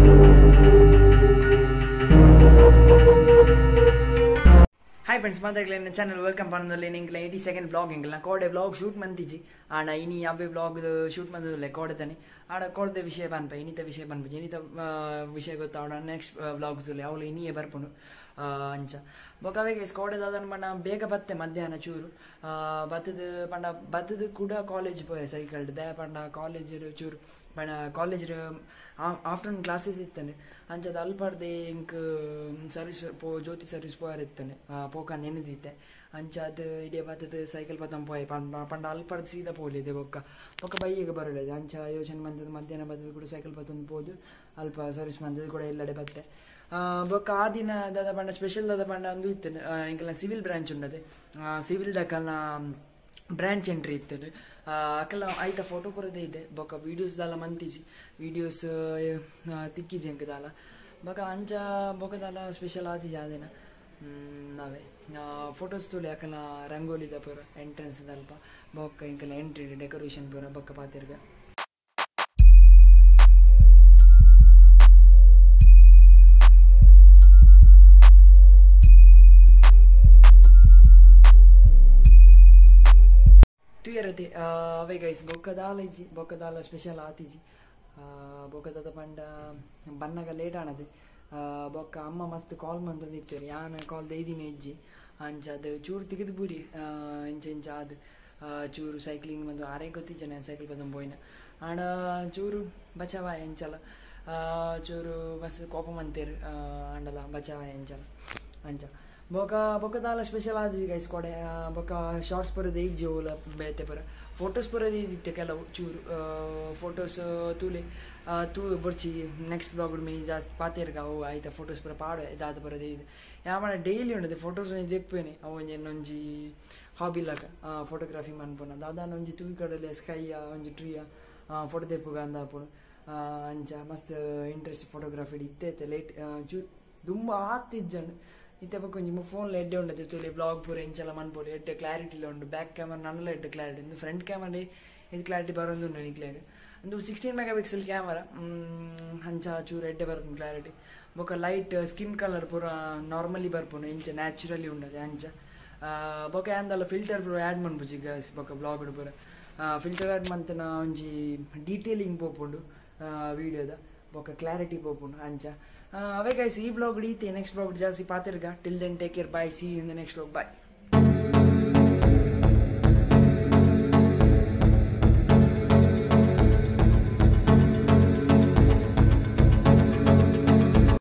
Hi friends, ಮಾತಾಗಲಿ ನನ್ನ channel welcome ಪನ್ನದಲ್ಲಿ ನಿಂಗೆ 82nd blog ಇಂಗಲ್ಲ ಕೋಡೆ ಬ್ಲಾಗ್ ಶೂಟ್ ಮಂತಿಜಿ ಆಣ ಇನಿ ಅವೇ ಬ್ಲಾಗ್ ಶೂಟ್ ಮಂದಲೆ ಕೋಡೆತಾನೆ ಆಡ ಕೋಡೆ ವಿಷಯ ಬನ್ಪ ಇನಿತ ವಿಷಯ ಬನ್ಪ ಇನಿತ ವಿಷಯ ಗೊತ್ತಾವಣ ನೆಕ್ಸ್ಟ್ ಬ್ಲಾಗ್ ತುಲೆ ಅವಳು ಇನಿಯೇ ಬರ್ಪುಂಡು ಅಂಚ ಬೊಕವೆಗೆ ಕೋಡೆದಾದನ್ ಪಂಡ ಬೇಗ ಬತ್ತೆ ಮಧ್ಯಾಹ್ನ ಚೂರು ಬತ್ತದ ಕೂಡ ಕಾಲೇಜ್ ಪೋಯ ಸೈಕಲ್ ದಯ ಪಂಡ ಕಾಲೇಜ್ ಚೂರು ಪಂಡ ಕಾಲೇಜ್ ಆಫ್ಟರ್ನೂನ್ ಕ್ಲಾಸಸ್ ಇತ್ತಾನೆ ಅಂಚದ ಅಲ್ಪಾರ್ದೆ ಇಂಕ್ ಸರ್ವಿಸ್ ಜ್ಯೋತಿ ಸರ್ವಿಸ್ ಪೋಯರ್ ಇತ್ತಾನೆ ಪೋಕಂದು ಎನ್ನದಿತ್ತೆ ಅಂಚ ಅದು ಇಡೀ ಬತ್ತದ ಸೈಕಲ್ ಪತ್ತಂ ಪೋಯ್ ಪಂಡ ಅಲ್ಪಾರ್ದು ಸೀದಾ ಪೋಲಿದೆ ಬೊಕ್ಕ ಬೈಯಿಗೆ ಬರೋದು ಅಂಚ ಯೋಚನೆ ಬಂದದ್ದು ಮಧ್ಯಾಹ್ನ ಬತ್ತದ ಕೂಡ ಸೈಕಲ್ ಪತ್ತೊಂದು ಪೋದು ಅಲ್ಪ ಸರ್ವಿಸ್ ಬಂದದ್ದು ಕೂಡ ಎಲ್ಲೆಡೆ ಬತ್ತೆ ಬೊಕ್ಕ ಆ ದಿನ ದಾದ ಪಂಡ ಸ್ಪೆಷಲ್ ದಾದ ಪಂಡ ಅಂದು ಇತ್ತೇನೆ ಇಂಕಲ್ಲ ಸಿವಿಲ್ ಬ್ರಾಂಚ್ ಉಂಡದೆ ಸಿವಿಲ್ ದಕ್ಕಲ್ನ ಬ್ರಾಂಚ್ ಎಂಟ್ರಿ ಇತ್ತೇನೆ ಅಕ್ಕಲ್ಲ ಆಯ್ತಾ ಫೋಟೋ ಕೊರದೇ ಇದೆ ಬೊಕ್ಕ ವೀಡಿಯೋಸ್ ದಾಲ ಮಂತಿಸಿ ವೀಡಿಯೋಸ್ ತಿಕ್ಕಿಜಿ ಅಂಕ ದಾಲ ಬೊಕ್ಕ ಅಂಚ ಬೊಕ್ಕದಾಲ ಸ್ಪೆಷಲ್ ಆಚಿ ಜಾದೇನ ನಾವೇ ಫೋಟೋಸ್ ತುಳಿ ಅಕ್ಕಲ್ಲ ರಂಗೋಲಿದ ಪೂರ ಎಂಟ್ರೆನ್ಸ್ ದಲ್ಪ ಬೊಕ್ಕ ಇಂಕಲ್ಲ ಎಂಟ್ರಿ ಡೆಕೋರೇಷನ್ ಪೂರ ಬೊಕ್ಕ ಪಾತಿರ್ಗ ತುಯರತೆ ಅವೇ ಗೈಸ್ ಬೊಕ್ಕದಾಲ ಇಜ್ಜಿ ಬೊಕ್ಕದಾಲ ಸ್ಪೆಷಲ್ ಆತಿಜಿ ಬೊಕ್ಕದಾದ ಪಂಡ ಬನ್ನಗ ಲೇಟ್ ಆಣದೆ ಬೊಕ್ಕ ಅಮ್ಮ ಮಸ್ತ್ ಕಾಲ್ ಮಂತಂದು ಇತ್ತೇರಿ ಯಾನ ಕಾಲ್ ದೈದಿನ ಇಜ್ಜಿ ಅಂಚ ಅದು ಚೂರು ತೆಗೆದು ಬೂರಿ ಇಂಚ ಅದು ಚೂರು ಸೈಕ್ಲಿಂಗ್ ಬಂದು ಆರೇ ಗೊತ್ತಿಜ್ಜನೆ ಸೈಕಲ್ ಬಂದು ಪೋಯ್ನ ಆಣ ಚೂರು ಬಚಾವಾಯ ಎಂಚಲ ಚೂರು ಮಸ್ತ್ ಕೋಪ ಮಂತೇರು ಅಂಡಲ ಬಚಾವಾಯ ಎಂಚಲ ಅಂಚ ಬೊಕ್ಕದಾಲ ಸ್ಪೆಷಲ್ ಆದಿಜಿ ಗೈಸ್ ಕೊಡೆ ಬೊಕ್ಕ ಶಾರ್ಟ್ಸ್ ಪರದೆ ಇಜ್ಜಿ ಓಲ ಬೇತೆ ಪರ ಫೋಟೋಸ್ ಪರದೆ ಇದ್ದಿತ್ತೆ ಕೆಲವು ಚೂರು ಫೋಟೋಸ್ ತೂಲೆ ತೂ ಬೊರ್ಚಿ ನೆಕ್ಸ್ಟ್ ಬ್ಲಾಗ್ ಮೀ ಜಾಸ್ತಿ ಪಾತೇರ್ಗ ಅವು ಆಯ್ತಾ ಫೋಟೋಸ್ ಪರ ಪಾಡ ಇದಾದ ಪರದೆ ಇದು ಯಾವಣ ಡೈಲಿ ಉಂಡದೆ ಫೋಟೋಸ್ ದೆಪ್ಪೇನೆ ಅವು ಒಂಜಿ ಹಾಬಿ ಲಕ ಫೋಟೋಗ್ರಾಫಿ ಮನ್ಪುನ ದಾದಾನ ಒಂಜಿ ತೂಯಿ ಕಡಲೆ ಸ್ಕೈಯ ಒಂಜಿ ಟ್ರೀಯ ಫೋಟೋ ತೆಪ್ಪುಗ ಅಂದಾಪುನು ಅಂಚ ಮಸ್ತ್ ಇಂಟ್ರೆಸ್ಟ್ ಫೋಟೋಗ್ರಾಫಿ ಇತ್ತೈತೆ ಲೇಟ್ ಚೂ ತುಂಬ ಆತಿಜ್ಜಂಡು ಇತ್ತೆ ಪಕ್ಕ ಒಂಜಿ ಫೋನ್ಲ ಎಡ್ಡೆ ಉಂಡದೆ ತುಲೆ ಬ್ಲಾಗ್ ಪೂರ ಇಂಚೆಲ್ಲ ಮನ್ಪೋಡು ಎಡ್ಡೆ ಕ್ಲಾರಿಟಿಲ ಉಂಡು ಬ್ಯಾಕ್ ಕ್ಯಾಮರಾ ನನ್ನಲ ಎಡ್ಡೆ ಕ್ಲಾರಿಟಿ ಇಂದು ಫ್ರಂಟ್ ಕ್ಯಾಮರಾ ಇದು ಕ್ಲಾರಿಟಿ ಬರೋದು ಉಂಡು ನಿಕ್ಲಾಗ ಒಂದು 16 ಮೆಗಾಪಿಕ್ಸೆಲ್ ಕ್ಯಾಮರಾ ಅಂಚ ಚೂರು ಎಡ್ಡೆ ಬರ್ಪುನು ಕ್ಲಾರಿಟಿ ಬೊಕ್ಕ ಲೈಟ್ ಸ್ಕಿನ್ ಕಲರ್ ಪೂರ ನಾರ್ಮಲಿ ಬರ್ಪುನು ಇಂಚ ನ್ಯಾಚುರಲಿ ಉಂಡದೆ ಅಂಚ ಬೊಕ್ಕ ಆ್ಯಂದಲ್ಲ ಫಿಲ್ಟರ್ ಪೂರ ಆ್ಯಡ್ ಮನ್ಪುಜಿ ಗೈಸ್ ಬೊಕ್ಕ ಬ್ಲಾಗ್ ಪೂರ ಫಿಲ್ಟರ್ ಆ್ಯಡ್ ಮಂತನ ಒಂಜಿ ಡೀಟೇಲಿಂಗ್ ಪೋಪುಂಡು ವೀಡಿಯೋದ ಬೊಕ್ಕ ಕ್ಲಾರಿಟಿ ಪೋಪುಂಡು ಅಂಚ ಅವೇ ಗೈಸ್ ಈ ಬ್ಲಾಗ್ ಈತೆ ನೆಕ್ಸ್ಟ್ ಬ್ಲಾಗ್ ಜಾಸ್ತಿ ಪಾತಿರ್ಗ till then take care bye see in the next blog by